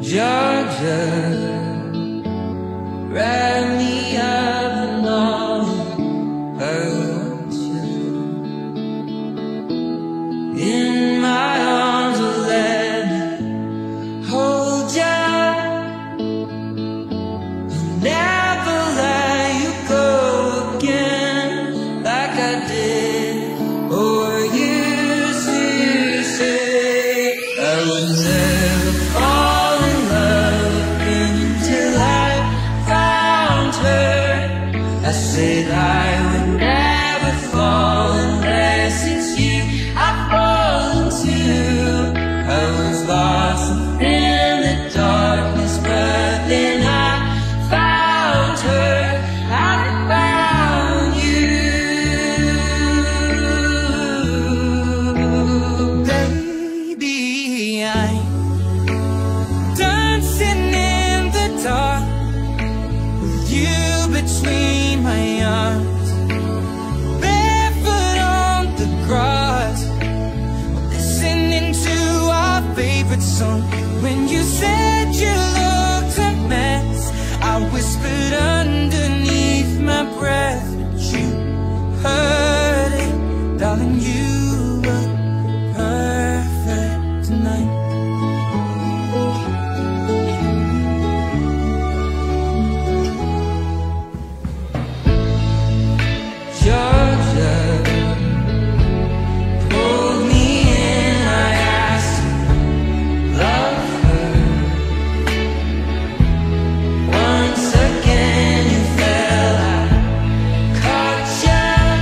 Georgia, wrap me up in all I want you. In my arms, will let me hold ya. I'll never let you go again like I did or used to say. I would never fall in love again until I found her. I said I would never fall unless it's you I fall into. I was lost in the darkness, but then I found her. I found you. Baby, I'm dancing in the dark with you between my arms, barefoot on the grass, listening to our favorite song. When you said you looked a mess, I whispered underneath my breath, but you heard it, darling. You were perfect tonight. Georgia pulled me in, I asked to love her. Once again you fell, I caught ya.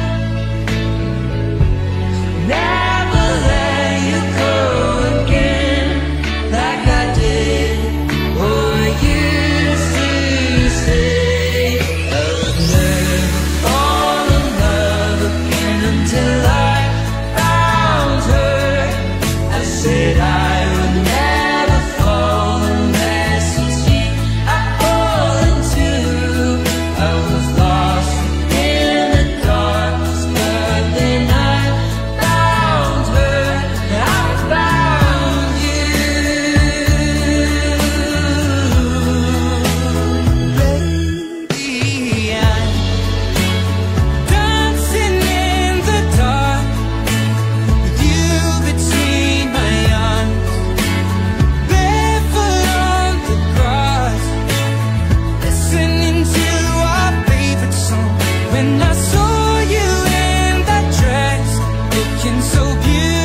Never let you go again like I did or used to say. I would never fall in love again until I found her. I said I would never fall unless it's you I fall into. I was lost in the darkness, but then I found her. I found you. Baby, I'm dancing in the dark with you between my arms, barefoot on the grass, listening to our favorite song. When I saw you in that dress, looking so beautiful,